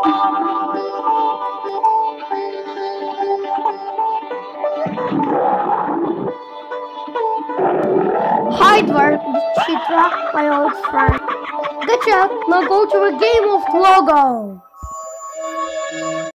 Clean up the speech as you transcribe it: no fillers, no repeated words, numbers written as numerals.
Hi Dwarf, Chitra, my old friend. Good job, now go to a Gameloft logo.